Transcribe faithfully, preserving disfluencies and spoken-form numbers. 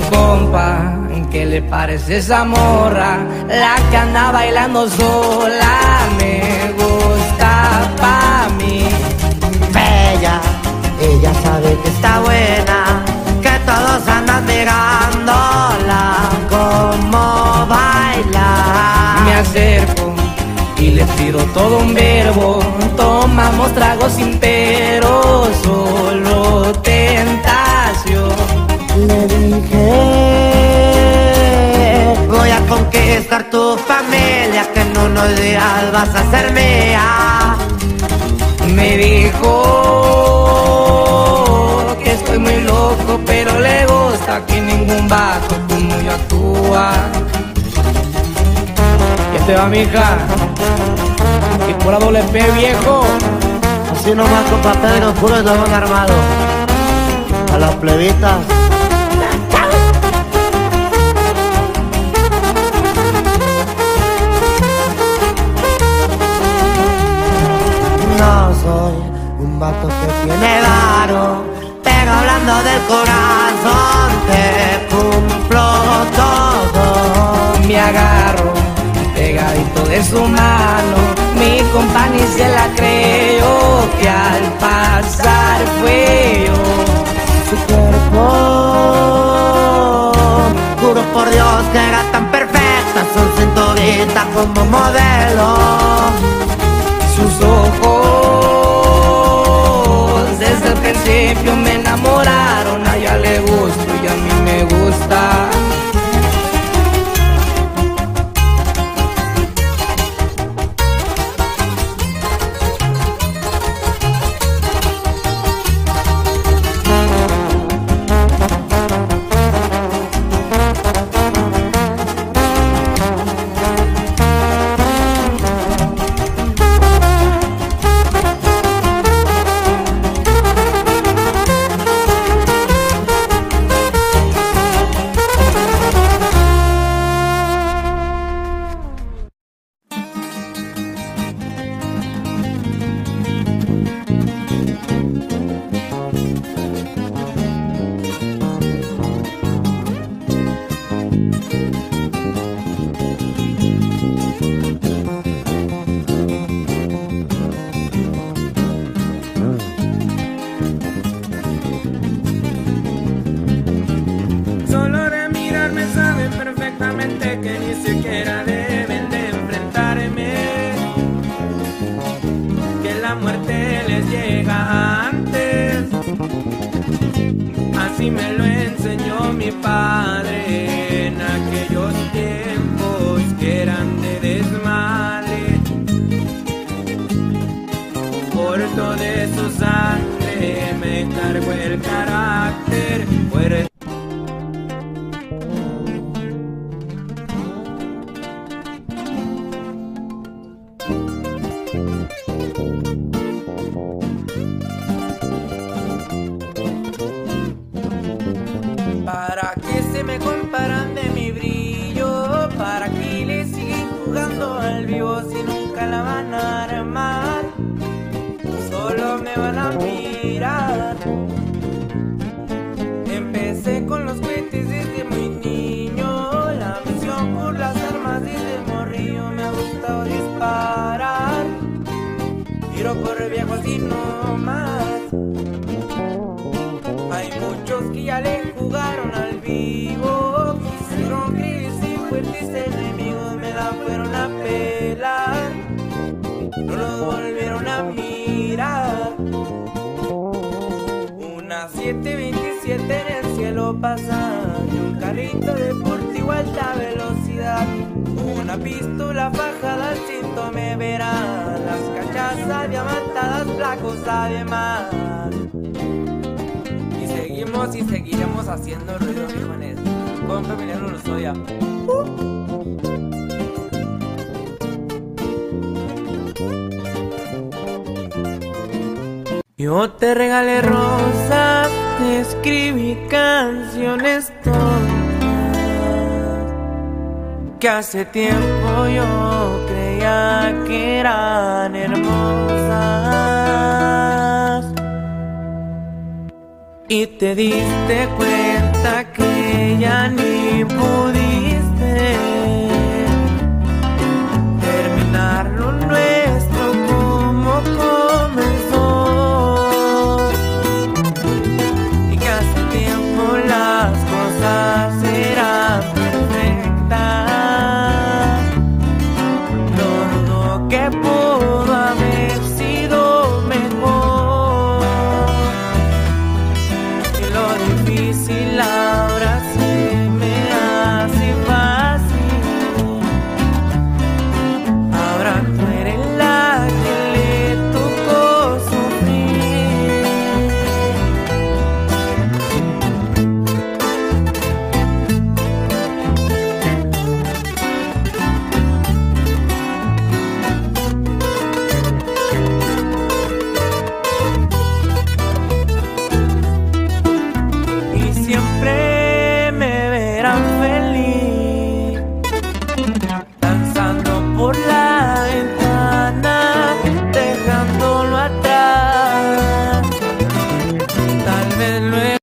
compa, ¿qué le parece esa morra? La que anda bailando sola, me gusta pa' mí. Bella, ella sabe que está buena, que todos andan mirándola como baila. Me acerco y le tiro todo un verbo, tomamos tragos sin pero, solo tentación. Le dije, voy a conquistar tu familia, que en unos días vas a ser mía. Me dijo que estoy muy loco, pero le gusta que ningún vato como yo actúa. ¿Qué te va, mija? Y por la doble P, viejo. Así nomás, compa Pedro, puro eslabón armado. A las plebitas. No soy un vato que tiene varo, pero hablando del corazón te cumplo todo. Me agarro pegadito de su mano, mi compa ni se la creyó, que al pasar fue yo. Su cuerpo, juro por Dios que era tan perfecta, su cinturita como modelo. Sus ojos desde el principio me enamoraron, a ella le gusto y a mí me gusta. Así me lo enseñó mi padre en aquellos tiempos que eran de desmadre. Corto de su sangre me cargó el carácter fuerte. ¿Para qué se me comparan de mi brillo? ¿Para qué le siguen jugando al vivo si nunca la van a armar? Solo me van a mirar. Empecé con los cohetes desde muy niño, la misión por las armas desde morrillo. Me ha gustado disparar, tiro por viejos y no más. Hay muchos que ya le jugaron al vivo, quisieron creerse fuertes enemigos, me la fueron a pelar, no los volvieron a mirar. Una siete veintisiete en el cielo pasa, y un carrito deportivo a alta velocidad, una pistola fajada al cinto me verá, las cachazas diamantadas, flacos además. Seguimos y seguiremos haciendo ruido, viejones. Con Emiliano Lozoya. Uh. Yo te regalé rosas, te escribí canciones tontas que hace tiempo yo creía que eran hermosas. Y te diste cuenta hasta que ya ni pudiste terminar lo nuestro como comenzó, y que hace tiempo las cosas eran perfectas. No dudo que pudo haber sido mejor, y lo difícil ahora se me hace fácil. Ahora tú eres la que le tocó sufrir. Y siempre me verán feliz, danzando por la ventana, dejándolo atrás. Tal vez luego